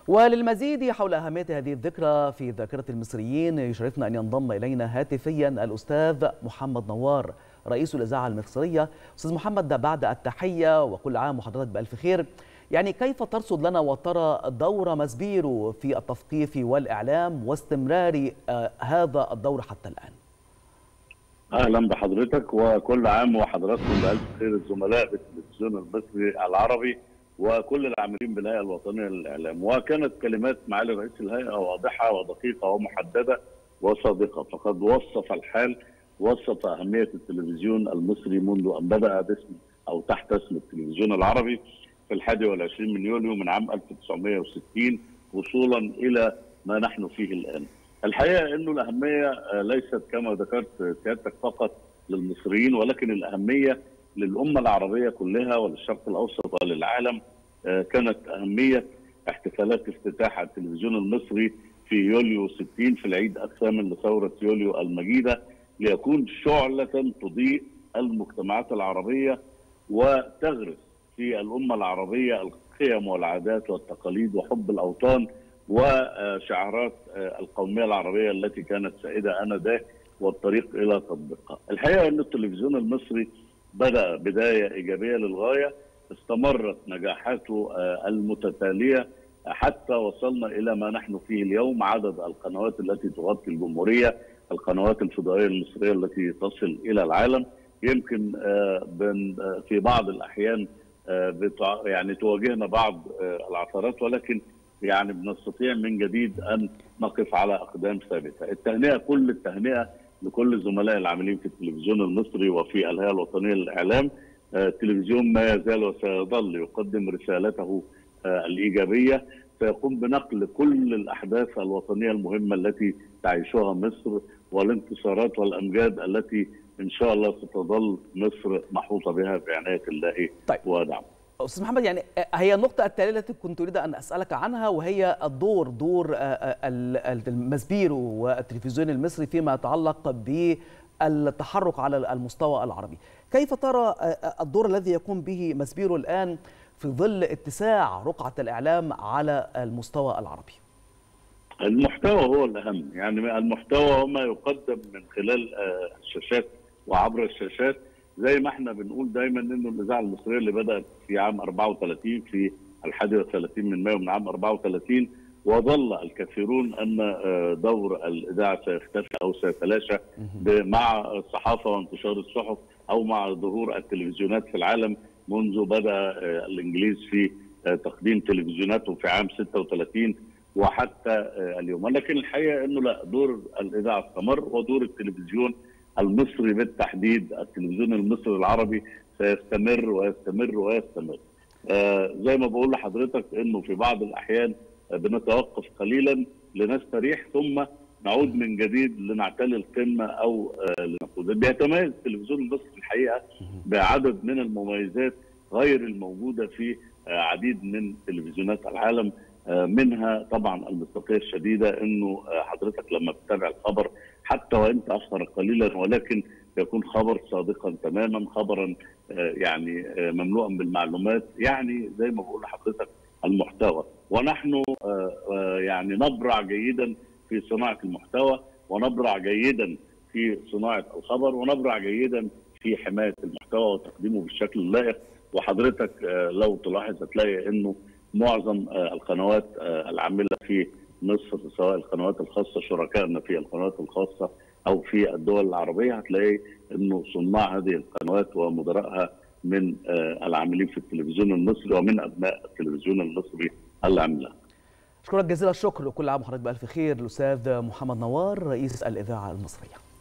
وللمزيد حول أهمية هذه الذكرى في ذاكرة المصريين يشرفنا أن ينضم إلينا هاتفيا الأستاذ محمد نوار رئيس الإذاعة المصرية. أستاذ محمد، بعد التحية وكل عام وحضرتك بألف خير، يعني كيف ترصد لنا وترى دور ماسبيرو في التثقيف والإعلام واستمرار هذا الدور حتى الآن؟ أهلا بحضرتك وكل عام وحضراتكم بألف خير، الزملاء بالتلفزيون المصري العربي وكل العاملين بالهيئة الوطنية للإعلام. وكانت كلمات معالي رئيس الهيئة واضحة ودقيقة ومحددة وصادقة، فقد وصف الحال، وصف أهمية التلفزيون المصري منذ أن بدأ باسم أو تحت اسم التلفزيون العربي في 21 من يوليو من عام 1960 وصولا إلى ما نحن فيه الآن. الحقيقة أنه الأهمية ليست كما ذكرت سيادتك فقط للمصريين، ولكن الأهمية للأمة العربية كلها وللشرق الأوسط وللعالم. كانت أهمية احتفالات افتتاح التلفزيون المصري في يوليو 60 في العيد الثامن لثورة يوليو المجيدة، ليكون شعلة تضيء المجتمعات العربية وتغرس في الأمة العربية القيم والعادات والتقاليد وحب الأوطان وشعارات القومية العربية التي كانت سائدة آنذاك والطريق إلى تطبيقها. الحقيقة أن التلفزيون المصري بدأ بداية إيجابية للغاية، استمرت نجاحاته المتتالية حتى وصلنا إلى ما نحن فيه اليوم. عدد القنوات التي تغطي الجمهورية، القنوات الفضائية المصرية التي تصل إلى العالم، يمكن في بعض الأحيان يعني تواجهنا بعض العثرات، ولكن يعني بنستطيع من جديد أن نقف على أقدام ثابتة. التهنئة، كل التهنئة لكل الزملاء العاملين في التلفزيون المصري وفي الهيئة الوطنية للإعلام. التلفزيون ما يزال وسيظل يقدم رسالته الإيجابية، سيقوم بنقل كل الأحداث الوطنية المهمة التي تعيشها مصر والانتصارات والأمجاد التي إن شاء الله ستظل مصر محوطة بها بعناية الله ودعمه. أستاذ محمد، يعني هي النقطة التالية التي كنت أريد أن أسألك عنها، وهي دور الماسبيرو والتلفزيون المصري فيما يتعلق بالتحرك على المستوى العربي. كيف ترى الدور الذي يقوم به ماسبيرو الآن في ظل اتساع رقعة الإعلام على المستوى العربي؟ المحتوى هو الأهم، يعني المحتوى هو ما يقدم من خلال الشاشات وعبر الشاشات. زي ما احنا بنقول دايما انه الاذاعه المصريه اللي بدات في عام 34 في 31 من مايو من عام 34، وظل الكثيرون ان دور الاذاعه سيختفي او سيتلاشى مع الصحافه وانتشار الصحف او مع ظهور التلفزيونات في العالم منذ بدا الانجليز في تقديم تلفزيوناتهم في عام 36 وحتى اليوم. ولكن الحقيقه انه لا، دور الاذاعه استمر، ودور التلفزيون المصري بالتحديد التلفزيون المصري العربي سيستمر ويستمر ويستمر. زي ما بقول لحضرتك انه في بعض الاحيان بنتوقف قليلا لنستريح ثم نعود من جديد لنعتلي القمه او لنفوز. بيتميز التلفزيون المصري الحقيقه بعدد من المميزات غير الموجوده في عديد من تلفزيونات العالم، منها طبعا المصداقيه الشديده، انه حضرتك لما بتتابع الخبر حتى وان تاخر قليلا ولكن يكون خبر صادقا تماما، خبرا يعني مملوءا بالمعلومات، يعني زي ما بقول لحضرتك المحتوى. ونحن يعني نبرع جيدا في صناعه المحتوى، ونبرع جيدا في صناعه الخبر، ونبرع جيدا في حمايه المحتوى وتقديمه بالشكل اللائق. وحضرتك لو تلاحظ هتلاقي انه معظم القنوات العامله في مصر سواء القنوات الخاصه، شركائنا في القنوات الخاصه او في الدول العربيه، هتلاقي انه صناع هذه القنوات ومدراءها من العاملين في التلفزيون المصري ومن ابناء التلفزيون المصري العامله. اشكرك جزيل الشكر، وكل عام وحضرتك بألف خير الأستاذ محمد نوار رئيس الإذاعة المصرية.